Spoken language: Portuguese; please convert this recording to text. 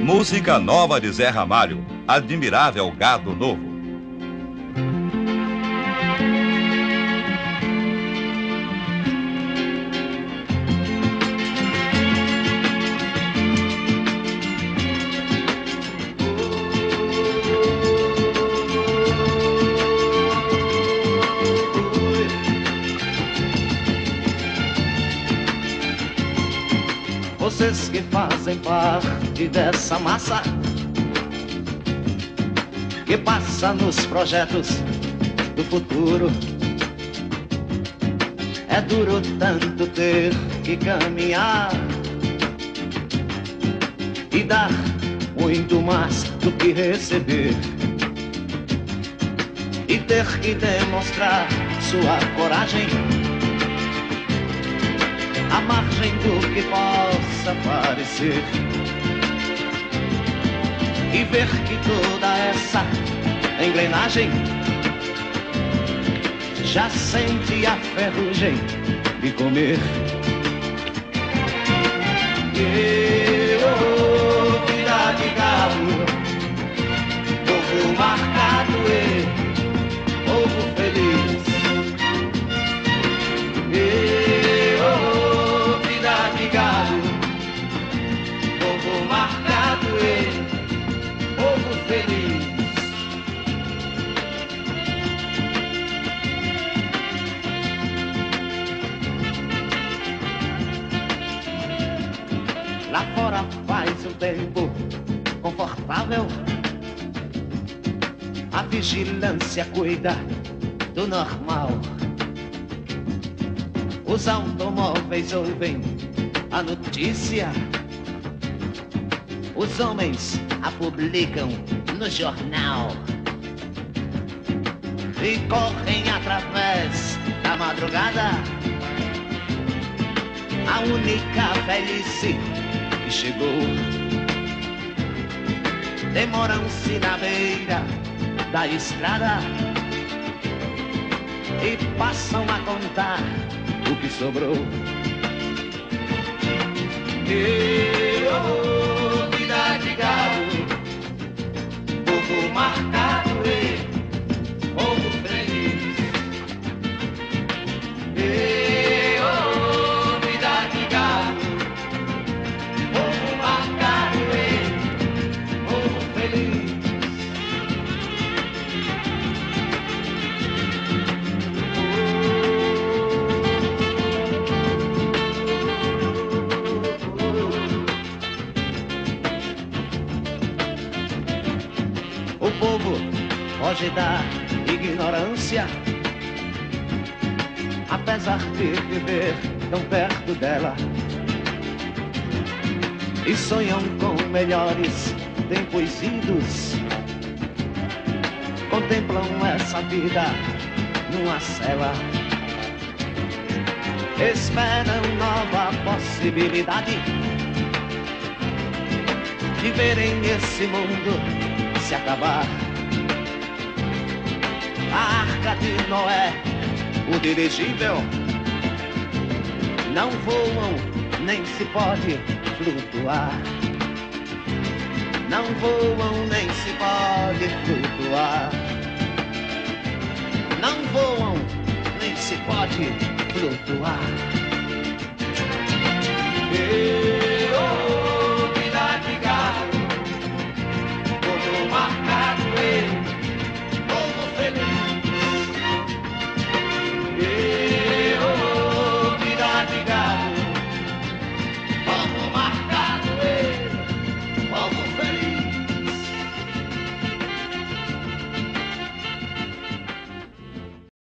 Música nova de Zé Ramalho, Admirável Gado Novo. Vocês que fazem parte dessa massa que passa nos projetos do futuro. É duro tanto ter que caminhar e dar muito mais do que receber, e ter que demonstrar sua coragem à margem do que possa parecer, e ver que toda essa engrenagem já sente a ferrugem de comer. Vida de galo, povo marcado e povo feliz. Povo marcado e povo feliz. Lá fora faz um tempo confortável, a vigilância cuida do normal. Os automóveis ouvem a notícia, os homens a publicam no jornal e correm através da madrugada. A única velhice que chegou, demoram-se na beira da estrada e passam a contar o que sobrou. Vida de gado, povo marcado e povo feliz. Vida de gado, povo marcado e povo feliz. O povo foge da ignorância, apesar de viver tão perto dela, e sonham com melhores tempos idos. Contemplam essa vida numa cela, esperam nova possibilidade de verem esse mundo se acabar. A arca de Noé, o dirigível, não voam, nem se pode flutuar. Não voam, nem se pode flutuar. Não voam, nem se pode flutuar.